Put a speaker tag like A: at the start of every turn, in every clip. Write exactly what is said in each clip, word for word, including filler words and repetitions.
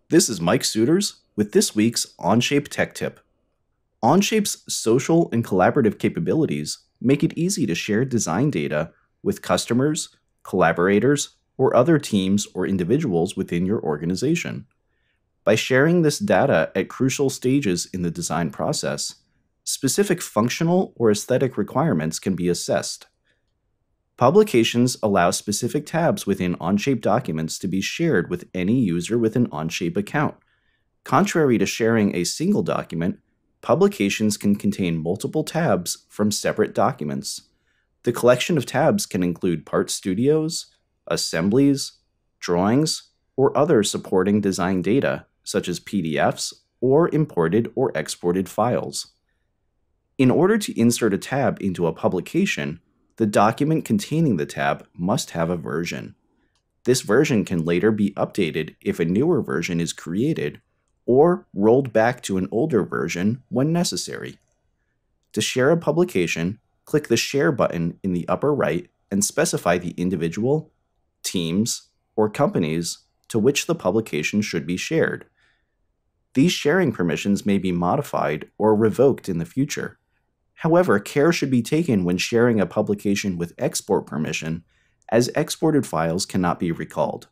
A: This is Mike Suiters with this week's Onshape Tech Tip. Onshape's social and collaborative capabilities make it easy to share design data with customers, collaborators, or other teams or individuals within your organization. By sharing this data at crucial stages in the design process, specific functional or aesthetic requirements can be assessed. Publications allow specific tabs within Onshape documents to be shared with any user with an Onshape account. Contrary to sharing a single document, publications can contain multiple tabs from separate documents. The collection of tabs can include part studios, assemblies, drawings, or other supporting design data, such as P D Fs or imported or exported files. In order to insert a tab into a publication, the document containing the tab must have a version. This version can later be updated if a newer version is created, or rolled back to an older version when necessary. To share a publication, click the Share button in the upper right and specify the individual, teams, or companies to which the publication should be shared. These sharing permissions may be modified or revoked in the future. However, care should be taken when sharing a publication with export permission, as exported files cannot be recalled.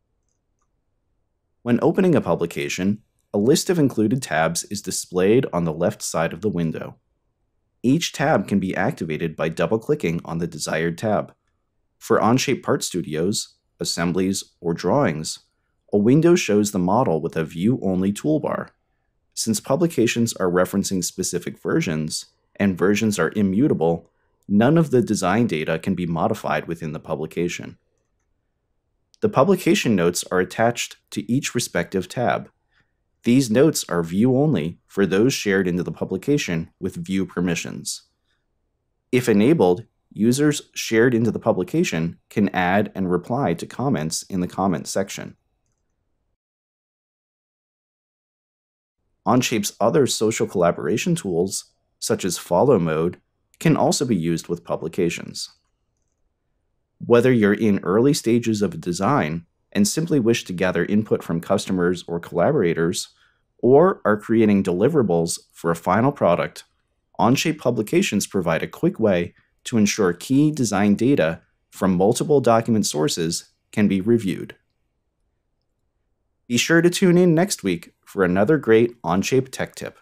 A: When opening a publication, a list of included tabs is displayed on the left side of the window. Each tab can be activated by double-clicking on the desired tab. For Onshape Part Studios, assemblies, or drawings, a window shows the model with a view-only toolbar. Since publications are referencing specific versions, and versions are immutable, none of the design data can be modified within the publication. The publication notes are attached to each respective tab. These notes are view-only for those shared into the publication with view permissions. If enabled, users shared into the publication can add and reply to comments in the comments section. Onshape's other social collaboration tools, such as follow mode, can also be used with publications. Whether you're in early stages of a design and simply wish to gather input from customers or collaborators, or are creating deliverables for a final product, Onshape Publications provide a quick way to ensure key design data from multiple document sources can be reviewed. Be sure to tune in next week for another great Onshape Tech Tip.